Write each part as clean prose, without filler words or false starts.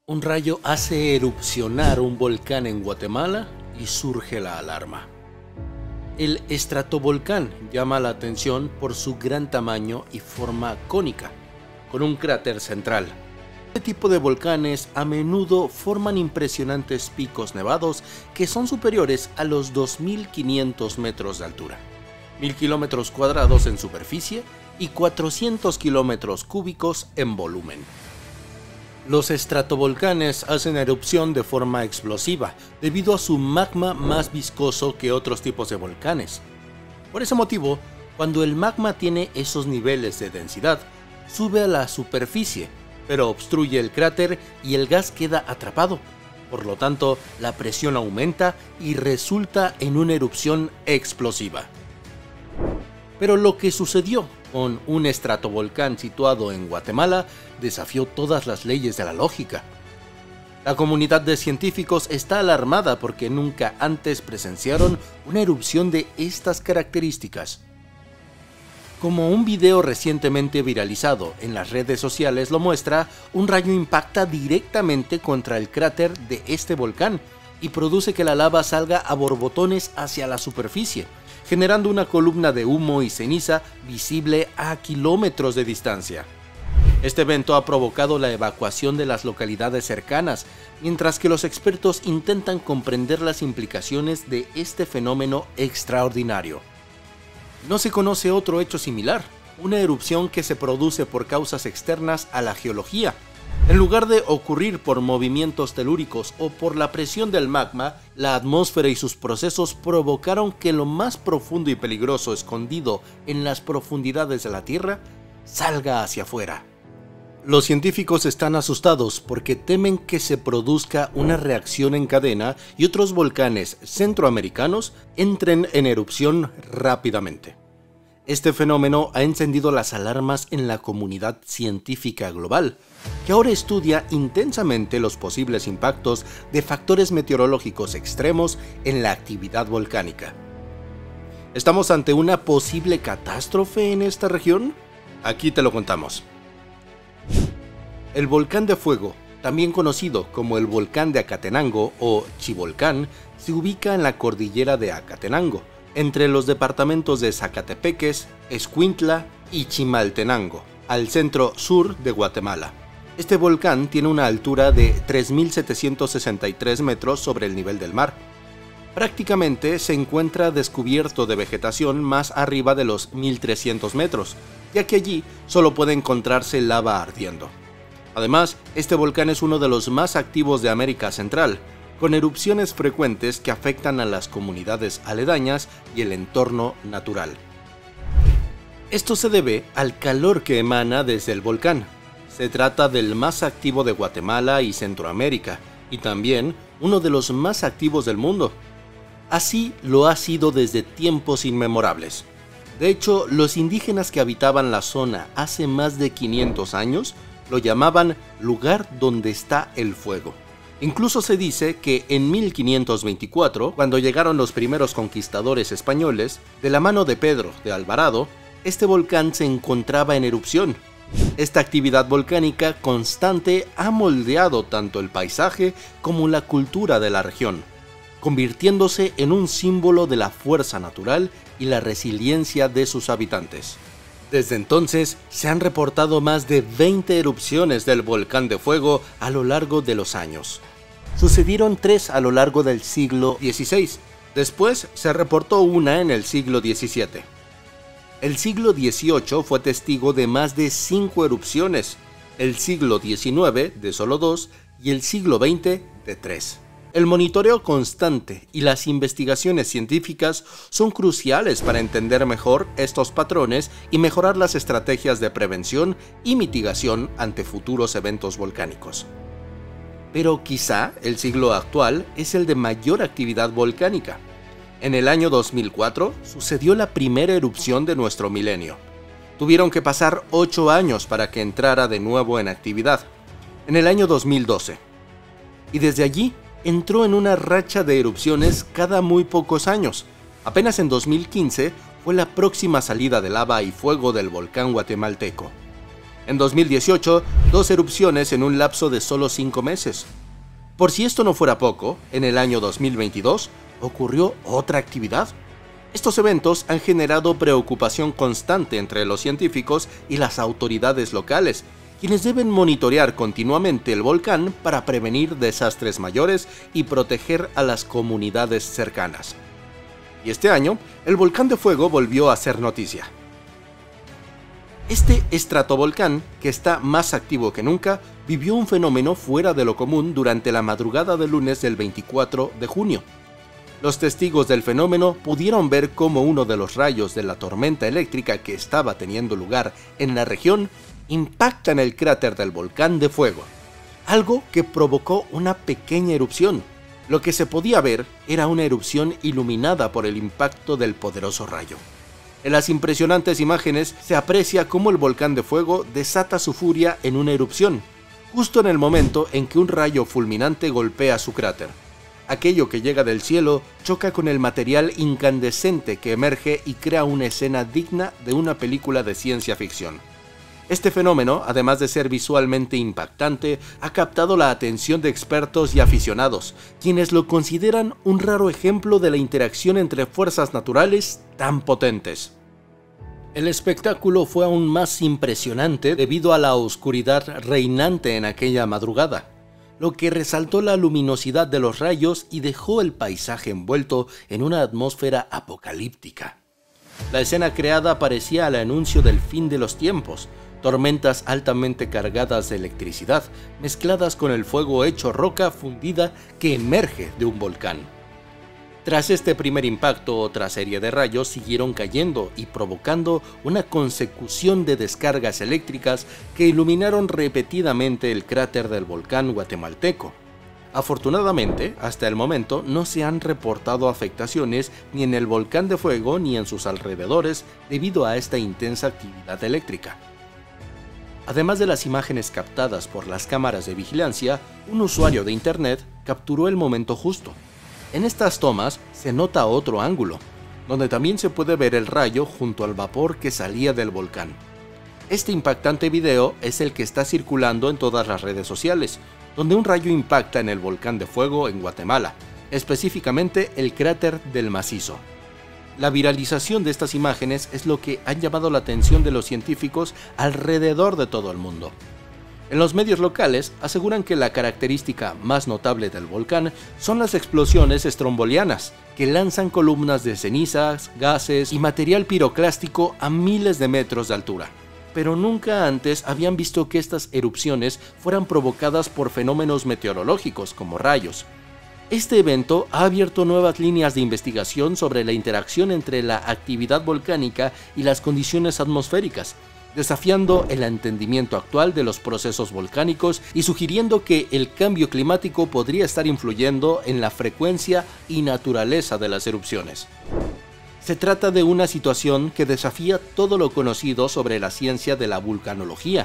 Un rayo hace erupcionar un volcán en Guatemala y surge la alarma. El estratovolcán llama la atención por su gran tamaño y forma cónica, con un cráter central. Este tipo de volcanes a menudo forman impresionantes picos nevados que son superiores a los 2.500 metros de altura, 1.000 kilómetros cuadrados en superficie y 400 kilómetros cúbicos en volumen. Los estratovolcanes hacen erupción de forma explosiva debido a su magma más viscoso que otros tipos de volcanes. Por ese motivo, cuando el magma tiene esos niveles de densidad, sube a la superficie, pero obstruye el cráter y el gas queda atrapado. Por lo tanto, la presión aumenta y resulta en una erupción explosiva. Pero lo que sucedió con un estratovolcán situado en Guatemala desafió todas las leyes de la lógica. La comunidad de científicos está alarmada porque nunca antes presenciaron una erupción de estas características. Como un video recientemente viralizado en las redes sociales lo muestra, un rayo impacta directamente contra el cráter de este volcán y produce que la lava salga a borbotones hacia la superficie, generando una columna de humo y ceniza visible a kilómetros de distancia. Este evento ha provocado la evacuación de las localidades cercanas, mientras que los expertos intentan comprender las implicaciones de este fenómeno extraordinario. No se conoce otro hecho similar, una erupción que se produce por causas externas a la geología. En lugar de ocurrir por movimientos telúricos o por la presión del magma, la atmósfera y sus procesos provocaron que lo más profundo y peligroso escondido en las profundidades de la Tierra salga hacia afuera. Los científicos están asustados porque temen que se produzca una reacción en cadena y otros volcanes centroamericanos entren en erupción rápidamente. Este fenómeno ha encendido las alarmas en la comunidad científica global, que ahora estudia intensamente los posibles impactos de factores meteorológicos extremos en la actividad volcánica. ¿Estamos ante una posible catástrofe en esta región? Aquí te lo contamos. El volcán de fuego, también conocido como el volcán de Acatenango o Chivolcán, se ubica en la cordillera de Acatenango, entre los departamentos de Zacatepeques, Escuintla y Chimaltenango, al centro sur de Guatemala. Este volcán tiene una altura de 3.763 metros sobre el nivel del mar. Prácticamente se encuentra descubierto de vegetación más arriba de los 1.300 metros, ya que allí solo puede encontrarse lava ardiendo. Además, este volcán es uno de los más activos de América Central, con erupciones frecuentes que afectan a las comunidades aledañas y el entorno natural. Esto se debe al calor que emana desde el volcán. Se trata del más activo de Guatemala y Centroamérica, y también uno de los más activos del mundo. Así lo ha sido desde tiempos inmemorables. De hecho, los indígenas que habitaban la zona hace más de 500 años lo llamaban lugar donde está el fuego. Incluso se dice que en 1524, cuando llegaron los primeros conquistadores españoles, de la mano de Pedro de Alvarado, este volcán se encontraba en erupción. Esta actividad volcánica constante ha moldeado tanto el paisaje como la cultura de la región, convirtiéndose en un símbolo de la fuerza natural y la resiliencia de sus habitantes. Desde entonces, se han reportado más de 20 erupciones del volcán de fuego a lo largo de los años. Sucedieron 3 a lo largo del siglo XVI, después se reportó una en el siglo XVII. El siglo XVIII fue testigo de más de 5 erupciones, el siglo XIX de solo 2 y el siglo XX de 3. El monitoreo constante y las investigaciones científicas son cruciales para entender mejor estos patrones y mejorar las estrategias de prevención y mitigación ante futuros eventos volcánicos. Pero quizá el siglo actual es el de mayor actividad volcánica. En el año 2004 sucedió la primera erupción de nuestro milenio. Tuvieron que pasar 8 años para que entrara de nuevo en actividad, en el año 2012. Y desde allí entró en una racha de erupciones cada muy pocos años. Apenas en 2015 fue la próxima salida de lava y fuego del volcán guatemalteco. En 2018, 2 erupciones en un lapso de solo 5 meses. Por si esto no fuera poco, en el año 2022 ocurrió otra actividad. Estos eventos han generado preocupación constante entre los científicos y las autoridades locales, quienes deben monitorear continuamente el volcán para prevenir desastres mayores y proteger a las comunidades cercanas. Y este año, el volcán de fuego volvió a ser noticia. Este estratovolcán, que está más activo que nunca, vivió un fenómeno fuera de lo común durante la madrugada del lunes del 24 de junio. Los testigos del fenómeno pudieron ver cómo uno de los rayos de la tormenta eléctrica que estaba teniendo lugar en la región impacta en el cráter del volcán de fuego, algo que provocó una pequeña erupción. Lo que se podía ver era una erupción iluminada por el impacto del poderoso rayo. En las impresionantes imágenes se aprecia cómo el volcán de fuego desata su furia en una erupción, justo en el momento en que un rayo fulminante golpea su cráter. Aquello que llega del cielo choca con el material incandescente que emerge y crea una escena digna de una película de ciencia ficción. Este fenómeno, además de ser visualmente impactante, ha captado la atención de expertos y aficionados, quienes lo consideran un raro ejemplo de la interacción entre fuerzas naturales tan potentes. El espectáculo fue aún más impresionante debido a la oscuridad reinante en aquella madrugada, lo que resaltó la luminosidad de los rayos y dejó el paisaje envuelto en una atmósfera apocalíptica. La escena creada parecía el anuncio del fin de los tiempos, tormentas altamente cargadas de electricidad, mezcladas con el fuego hecho roca fundida que emerge de un volcán. Tras este primer impacto, otra serie de rayos siguieron cayendo y provocando una consecución de descargas eléctricas que iluminaron repetidamente el cráter del volcán guatemalteco. Afortunadamente, hasta el momento no se han reportado afectaciones ni en el volcán de fuego ni en sus alrededores debido a esta intensa actividad eléctrica. Además de las imágenes captadas por las cámaras de vigilancia, un usuario de internet capturó el momento justo. En estas tomas se nota otro ángulo, donde también se puede ver el rayo junto al vapor que salía del volcán. Este impactante video es el que está circulando en todas las redes sociales, donde un rayo impacta en el volcán de fuego en Guatemala, específicamente el cráter del Macizo. La viralización de estas imágenes es lo que ha llamado la atención de los científicos alrededor de todo el mundo. En los medios locales aseguran que la característica más notable del volcán son las explosiones estrombolianas, que lanzan columnas de cenizas, gases y material piroclástico a miles de metros de altura. Pero nunca antes habían visto que estas erupciones fueran provocadas por fenómenos meteorológicos como rayos. Este evento ha abierto nuevas líneas de investigación sobre la interacción entre la actividad volcánica y las condiciones atmosféricas, desafiando el entendimiento actual de los procesos volcánicos y sugiriendo que el cambio climático podría estar influyendo en la frecuencia y naturaleza de las erupciones. Se trata de una situación que desafía todo lo conocido sobre la ciencia de la vulcanología.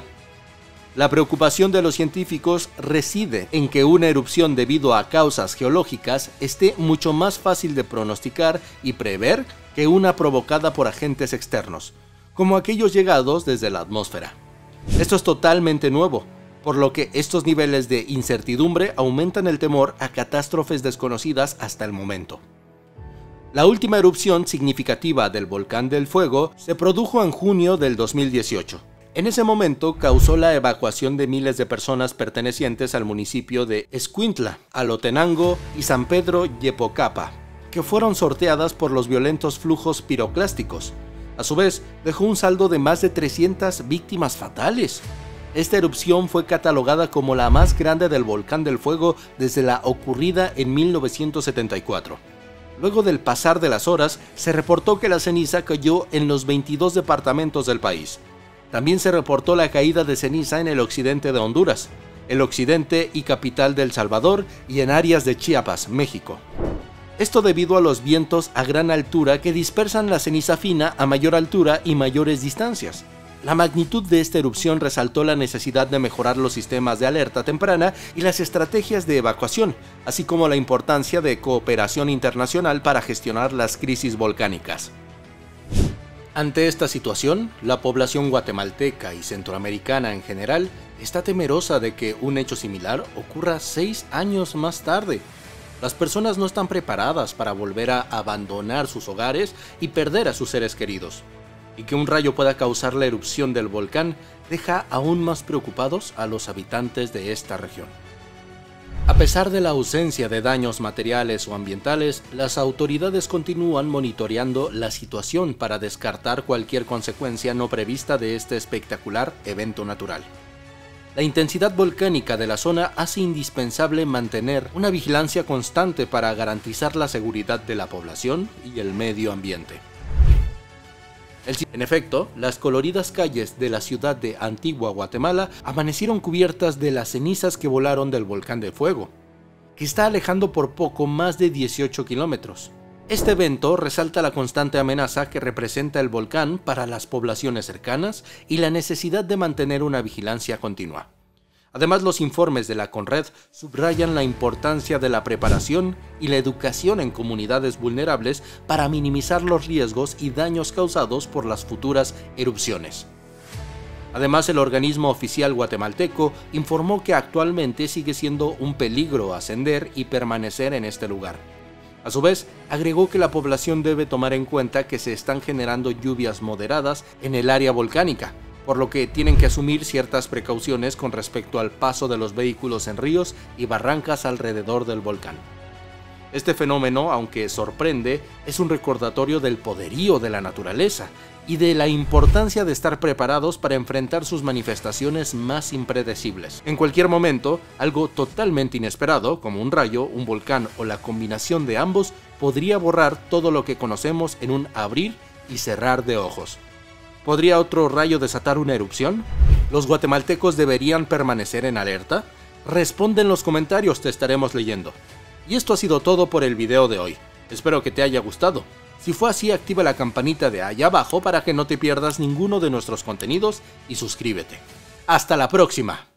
La preocupación de los científicos reside en que una erupción debido a causas geológicas esté mucho más fácil de pronosticar y prever que una provocada por agentes externos, como aquellos llegados desde la atmósfera. Esto es totalmente nuevo, por lo que estos niveles de incertidumbre aumentan el temor a catástrofes desconocidas hasta el momento. La última erupción significativa del volcán del fuego se produjo en junio del 2018. En ese momento causó la evacuación de miles de personas pertenecientes al municipio de Escuintla, Alotenango y San Pedro Yepocapa, que fueron sorteadas por los violentos flujos piroclásticos. A su vez, dejó un saldo de más de 300 víctimas fatales. Esta erupción fue catalogada como la más grande del volcán del fuego desde la ocurrida en 1974. Luego del pasar de las horas, se reportó que la ceniza cayó en los 22 departamentos del país. También se reportó la caída de ceniza en el occidente de Honduras, el occidente y capital de El Salvador y en áreas de Chiapas, México. Esto debido a los vientos a gran altura que dispersan la ceniza fina a mayor altura y mayores distancias. La magnitud de esta erupción resaltó la necesidad de mejorar los sistemas de alerta temprana y las estrategias de evacuación, así como la importancia de cooperación internacional para gestionar las crisis volcánicas. Ante esta situación, la población guatemalteca y centroamericana en general está temerosa de que un hecho similar ocurra 6 años más tarde. Las personas no están preparadas para volver a abandonar sus hogares y perder a sus seres queridos. Y que un rayo pueda causar la erupción del volcán deja aún más preocupados a los habitantes de esta región. A pesar de la ausencia de daños materiales o ambientales, las autoridades continúan monitoreando la situación para descartar cualquier consecuencia no prevista de este espectacular evento natural. La intensidad volcánica de la zona hace indispensable mantener una vigilancia constante para garantizar la seguridad de la población y el medio ambiente. En efecto, las coloridas calles de la ciudad de Antigua Guatemala amanecieron cubiertas de las cenizas que volaron del volcán de fuego, que está alejando por poco más de 18 kilómetros. Este evento resalta la constante amenaza que representa el volcán para las poblaciones cercanas y la necesidad de mantener una vigilancia continua. Además, los informes de la CONRED subrayan la importancia de la preparación y la educación en comunidades vulnerables para minimizar los riesgos y daños causados por las futuras erupciones. Además, el organismo oficial guatemalteco informó que actualmente sigue siendo un peligro ascender y permanecer en este lugar. A su vez, agregó que la población debe tomar en cuenta que se están generando lluvias moderadas en el área volcánica, por lo que tienen que asumir ciertas precauciones con respecto al paso de los vehículos en ríos y barrancas alrededor del volcán. Este fenómeno, aunque sorprende, es un recordatorio del poderío de la naturaleza y de la importancia de estar preparados para enfrentar sus manifestaciones más impredecibles. En cualquier momento, algo totalmente inesperado, como un rayo, un volcán o la combinación de ambos, podría borrar todo lo que conocemos en un abrir y cerrar de ojos. ¿Podría otro rayo desatar una erupción? ¿Los guatemaltecos deberían permanecer en alerta? Responde en los comentarios, te estaremos leyendo. Y esto ha sido todo por el video de hoy. Espero que te haya gustado. Si fue así, activa la campanita de allá abajo para que no te pierdas ninguno de nuestros contenidos y suscríbete. ¡Hasta la próxima!